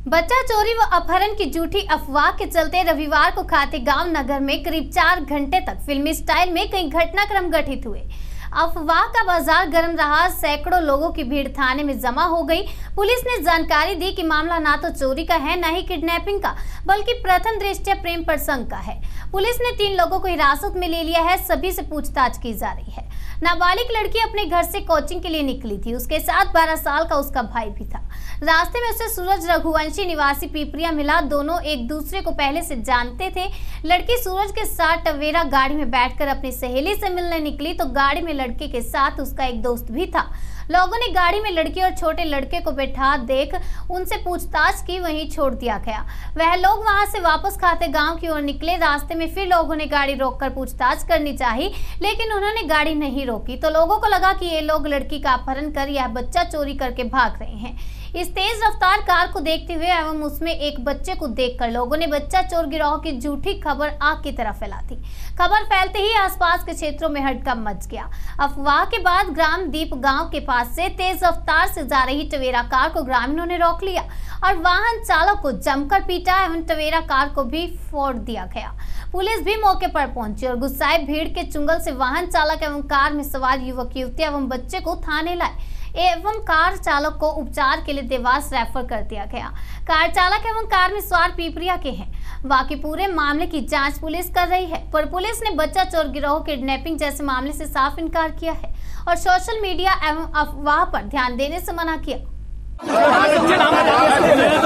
बच्चा चोरी व अपहरण की झूठी अफवाह के चलते रविवार को खातेगांव नगर में करीब 4 घंटे तक फिल्मी स्टाइल में कई घटनाक्रम घटित हुए। अफवाह का बाजार गर्म रहा। सैकड़ों लोगों की भीड़ थाने में जमा हो गई। पुलिस ने जानकारी दी कि मामला ना तो चोरी का है, ना ही किडनैपिंग का, बल्कि प्रथम दृष्टया प्रेम प्रसंग का है। पुलिस ने 3 लोगों को हिरासत में ले लिया है। सभी से पूछताछ की जा रही है। नाबालिग लड़की अपने घर से कोचिंग के लिए निकली थी। उसके साथ 12 साल का उसका भाई भी था। रास्ते में उसे सूरज रघुवंशी निवासी पीपरिया मिला। दोनों एक दूसरे को पहले से जानते थे। लड़की सूरज के साथ टवेरा गाड़ी में बैठकर अपनी सहेली से मिलने निकली तो गाड़ी में लड़के के साथ उसका एक दोस्त भी था। लोगों ने गाड़ी में लड़की और छोटे लड़के को बैठा देख उनसे पूछताछ की, वहीं छोड़ दिया गया। वह लोग वहां से वापस खातेगांव की ओर निकले। रास्ते में फिर लोगों ने गाड़ी रोककर पूछताछ करनी चाही, लेकिन उन्होंने गाड़ी नहीं रोकी तो लोगों को लगा कि ये लोग लड़की का अपहरण कर यह बच्चा चोरी करके भाग रहे हैं। इस तेज रफ्तार कार को देखते हुए एवं उसमें एक बच्चे को देखकर लोगों ने बच्चा चोर गिरोह की झूठी खबर आग की तरह फैला दी। खबर फैलते ही आसपास के क्षेत्रों में हड़कंप मच गया। अफवाह के बाद ग्राम दीप गांव के पास से तेज रफ्तार से जा रही टवेरा कार को ग्रामीणों ने रोक लिया और वाहन चालक को जमकर पीटा एवं टवेरा कार को भी फोड़ दिया गया। पुलिस भी मौके पर पहुंची और गुस्साए भीड़ के चुंगल से वाहन चालक एवं कार में सवार युवक युवतियां एवं बच्चे को थाने लाए एवं कार चालक को उपचार के लिए देवास रेफर कर दिया गया। कार चालक एवं कार में सवार पीपरिया के हैं। बाकी पूरे मामले की जांच पुलिस कर रही है, पर पुलिस ने बच्चा चोर गिरोह किडनैपिंग जैसे मामले से साफ इनकार किया है और सोशल मीडिया एवं अफवाह पर ध्यान देने से मना किया।